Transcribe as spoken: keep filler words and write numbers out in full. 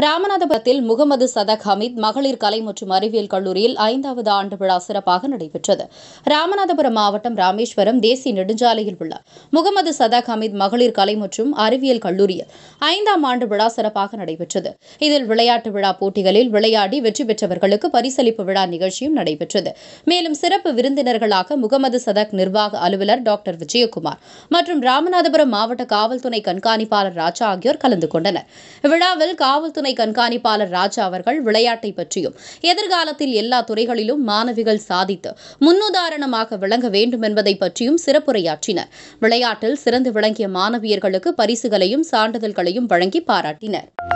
ராமநாதபுரத்தில் முகமது சதக் ஹமீத் மகளிர் கலை மற்றும் அறிவியல் கல்லூரியில் ஐந்தாவது ஆண்டு விழா சிறப்பாக நடைபெற்றது. ராமநாதபுரம் மாவட்டம் ராமேஸ்வரம் தேசிய நெடுஞ்சாலையில் உள்ள முகமது சதக் ஹமீத் மகளிர் கலை மற்றும் அறிவியல் கல்லூரியில் ஐந்தாம் ஆண்டு விழா சிறப்பாக நடைபெற்றது. இதில் விளையாட்டு விழா போட்டிகளில் விளையாடி வெற்றி பெற்றவர்களுக்கு பரிசளிப்பு விழா நிகழ்ச்சியும் நடைபெற்றது. மேலும் சிறப்பு விருந்தினர்களாக முகமது சதக் நிர்வாக அலுவலர் டாக்டர் விஜயகுமார் மற்றும் ராமநாதபுரம் மாவட்ட காவல்துறை கண்காணிப்பாளர் ராஜா ஆகியோர் கலந்து கொண்டனர். விழாவில் காவல்துறை கண்காணிப்பாளர் ராஜா அவர்கள் விளையாட்டை பற்றியும் எதிர்காலத்தில் எல்லா துறைகளிலும் மாணவிகள் சாதித்து முன்னுதாரணமாக விளங்க வேண்டும் என்பதை பற்றியும் சிறப்புரையாற்றினர். விளையாட்டில் சிறந்து விளங்கிய மாணவியர்களுக்கு பரிசுகளையும் சான்றிதழ்களையும் வழங்கி பாராட்டினர்.